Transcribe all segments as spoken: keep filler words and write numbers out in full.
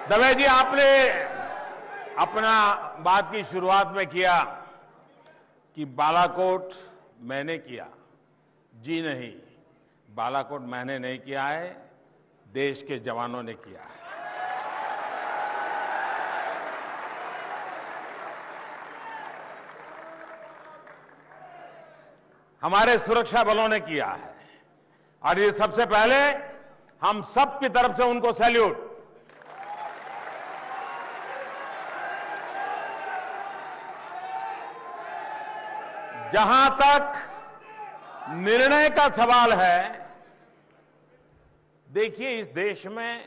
दवे जी, आपने अपना बात की शुरुआत में किया कि बालाकोट मैंने किया। जी नहीं, बालाकोट मैंने नहीं किया है, देश के जवानों ने किया है। हमारे सुरक्षा बलों ने किया है और ये सबसे पहले हम सब की तरफ से उनको सैल्यूट। जहां तक निर्णय का सवाल है, देखिए इस देश में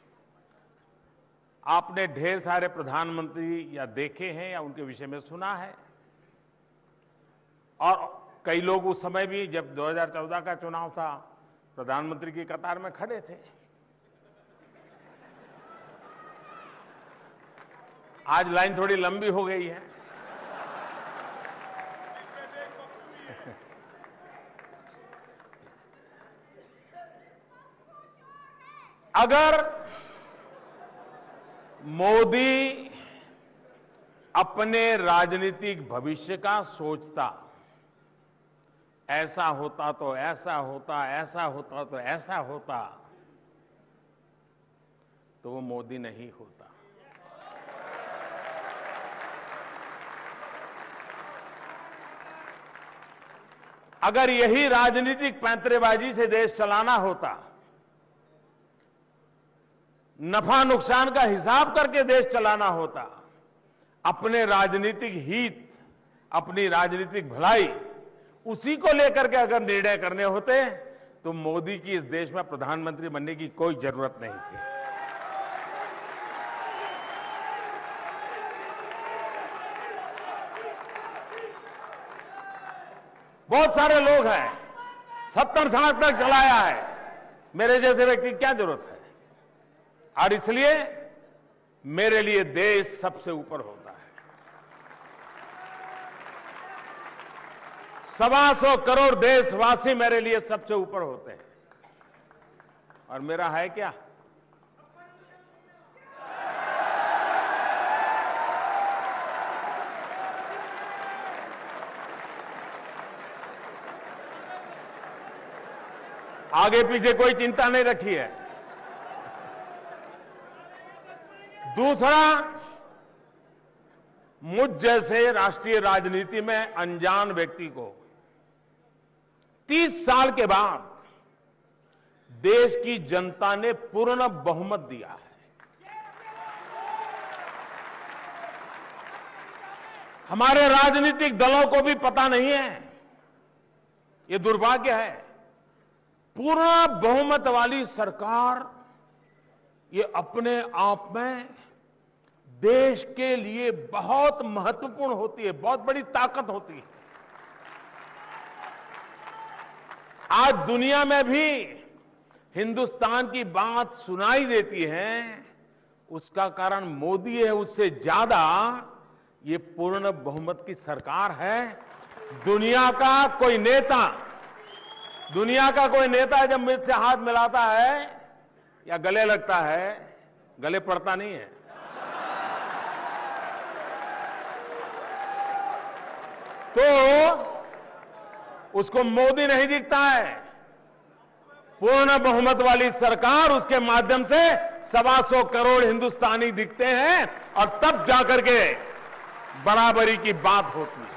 आपने ढेर सारे प्रधानमंत्री या देखे हैं या उनके विषय में सुना है, और कई लोग उस समय भी जब दो हज़ार चौदह का चुनाव था प्रधानमंत्री की कतार में खड़े थे। आज लाइन थोड़ी लंबी हो गई है। अगर मोदी अपने राजनीतिक भविष्य का सोचता, ऐसा होता तो ऐसा होता, ऐसा होता तो ऐसा होता, तो वो मोदी नहीं होता। अगर यही राजनीतिक पैंतरेबाजी से देश चलाना होता, नफा नुकसान का हिसाब करके देश चलाना होता, अपने राजनीतिक हित, अपनी राजनीतिक भलाई उसी को लेकर के अगर निर्णय करने होते तो मोदी की इस देश में प्रधानमंत्री बनने की कोई जरूरत नहीं थी। बहुत सारे लोग हैं, सत्तर साल तक चलाया है, मेरे जैसे व्यक्ति की क्या जरूरत है। और इसलिए मेरे लिए देश सबसे ऊपर होता है। सवा सौ करोड़ देशवासी मेरे लिए सबसे ऊपर होते हैं, और मेरा है क्या? आगे पीछे कोई चिंता नहीं रखी है। दूसरा, मुझ जैसे राष्ट्रीय राजनीति में अनजान व्यक्ति को तीस साल के बाद देश की जनता ने पूर्ण बहुमत दिया है। हमारे राजनीतिक दलों को भी पता नहीं है, ये दुर्भाग्य है। पूर्ण बहुमत वाली सरकार ये अपने आप में देश के लिए बहुत महत्वपूर्ण होती है, बहुत बड़ी ताकत होती है। आज दुनिया में भी हिंदुस्तान की बात सुनाई देती है, उसका कारण मोदी है, उससे ज्यादा ये पूर्ण बहुमत की सरकार है। दुनिया का कोई नेता दुनिया का कोई नेता जब मुझसे हाथ मिलाता है या गले लगता है, गले पड़ता नहीं है, तो उसको मोदी नहीं दिखता है। पूर्ण बहुमत वाली सरकार, उसके माध्यम से सवा सौ करोड़ हिंदुस्तानी दिखते हैं, और तब जाकर के बराबरी की बात होती है।